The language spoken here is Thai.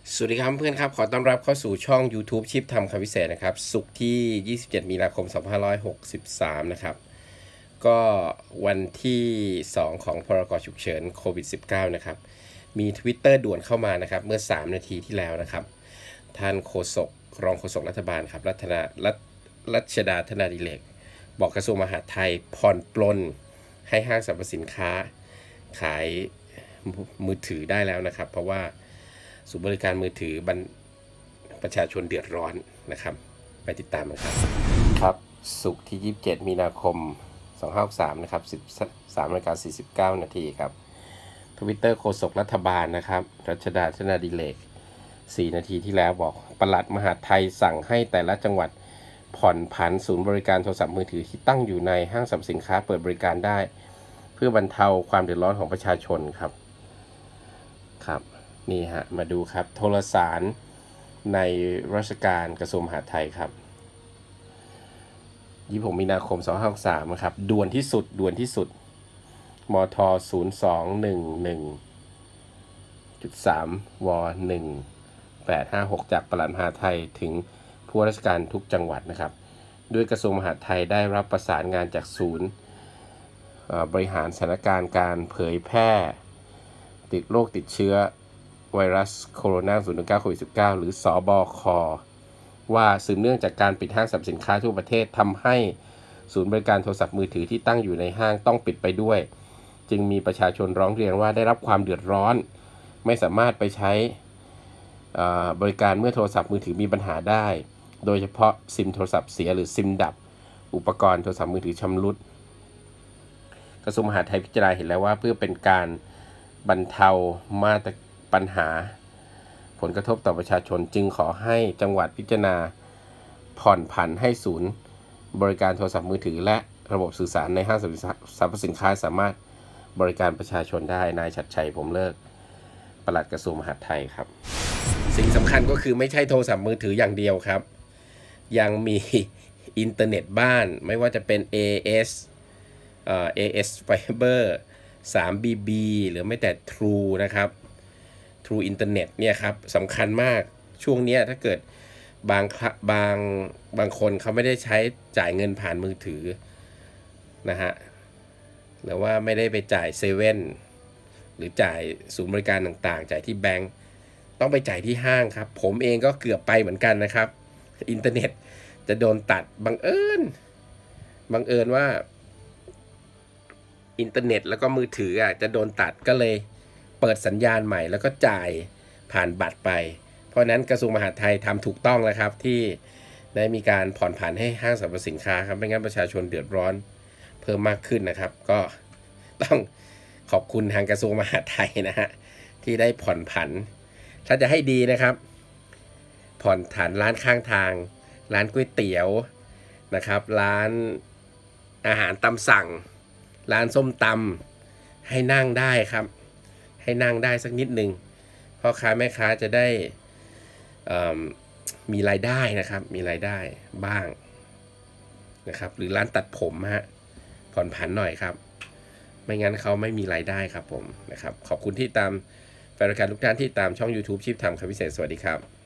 สวัสดีครับเพื่อนครับขอต้อนรับเข้าสู่ช่อง YouTube ชิปทำคำพิเศษนะครับศุกร์ที่ 27 มีนาคม 2563 นะครับก็วันที่ 2 ของพรกฉุกเฉินโควิด -19 นะครับมี Twitter ด่วนเข้ามานะครับเมื่อ 3 นาทีที่แล้วนะครับท่านโฆษกรองโฆษกรัฐบาลครับรัชดาธนาดิเรกบอกกระทรวงมหาดไทยผ่อนปลนให้ห้างสรรพสินค้าขายมือถือได้แล้วนะครับเพราะว่าศูนย์บริการมือถือประชาชนเดือดร้อนนะครับไปติดตามกันครับศุกร์ที่ 27 มีนาคม 2563 นะครับ 13:49 นาทีครับทวิตเตอร์โฆษกรัฐบาลนะครับรัชดาธนาดิเรก4 นาทีที่แล้วบอกปลัดมหาดไทยสั่งให้แต่ละจังหวัดผ่อนผันศูนย์บริการโทรศัพท์มือถือที่ตั้งอยู่ในห้างสรรพสินค้าเปิดบริการได้เพื่อบรรเทาความเดือดร้อนของประชาชนครับนี่ฮะมาดูครับโทรสารในราชการกระทรวงมหาดไทยครับ26 มีนาคม 2563 นะครับด่วนที่สุดมท 0211.3 ว1856 จากปลัดมหาดไทยถึงผู้ว่าราชการทุกจังหวัดนะครับด้วยกระทรวงมหาดไทยได้รับประสานงานจากศูนย์บริหารสถานการณ์การเผยแพร่โรคติดเชื้อไวรัสโคโรนา2019 โควิด -19 หรือสบคว่าสืบเนื่องจากการปิดห้างสรรพสินค้าทั่วประเทศทำให้ศูนย์บริการโทรศัพท์มือถือที่ตั้งอยู่ในห้างต้องปิดไปด้วยจึงมีประชาชนร้องเรียนว่าได้รับความเดือดร้อนไม่สามารถไปใช้บริการเมื่อโทรศัพท์มือถือมีปัญหาได้โดยเฉพาะซิมโทรศัพท์เสียหรือซิมดับอุปกรณ์โทรศัพท์มือถือชำรุดกระทรวงมหาดไทยพิจารณาเห็นแล้วว่าเพื่อเป็นการบรรเทาปัญหาผลกระทบต่อประชาชนจึงขอให้จังหวัดพิจารณาผ่อนผันให้ศูนย์บริการโทรศัพท์มือถือและระบบสื่อสารในห้างสรรพสินค้าสามารถบริการประชาชนได้นายชัดชัยผมเลิกปลัดกระทรวงมหาดไทยครับสิ่งสำคัญก็คือไม่ใช่โทรศัพท์มือถืออย่างเดียวครับยังมีอินเทอร์เน็ตบ้านไม่ว่าจะเป็น AS Fiber 3BB หรือไม่แต่ True นะครับ True Internet เนี่ยครับสำคัญมากช่วงนี้ถ้าเกิดบางคนเขาไม่ได้ใช้จ่ายเงินผ่านมือถือนะฮะหรือว่าไม่ได้ไปจ่ายเซเว่นหรือจ่ายศูนย์บริการต่างๆจ่ายที่แบงก์ต้องไปจ่ายที่ห้างครับผมเองก็เกือบไปเหมือนกันนะครับอินเทอร์เน็ตจะโดนตัดบังเอิญว่าอินเทอร์เน็ตแล้วก็มือถือจะโดนตัดก็เลยเปิดสัญญาณใหม่แล้วก็จ่ายผ่านบัตรไปเพราะนั้นกระทรวงมหาดไทยทำถูกต้องแล้วครับที่ได้มีการผ่อนผันให้ห้างสรรพสินค้าครับไม่งั้นประชาชนเดือดร้อนเพิ่มมากขึ้นนะครับก็ต้องขอบคุณทางกระทรวงมหาดไทยนะฮะที่ได้ผ่อนผันถ้าจะให้ดีนะครับผ่อนผันร้านข้างทางร้านก๋วยเตี๋ยวนะครับร้านอาหารตามสั่งร้านส้มตำให้นั่งได้ครับให้นั่งได้สักนิดนึงพ่อค้าแม่ค้าจะได้มีรายได้นะครับมีรายได้บ้างนะครับหรือร้านตัดผมฮะผ่อนผันหน่อยครับไม่งั้นเขาไม่มีรายได้ครับผมนะครับขอบคุณที่ตามแฟนรายการทุกท่านที่ตามช่อง YouTube ชิปทำคำพิเศษสวัสดีครับ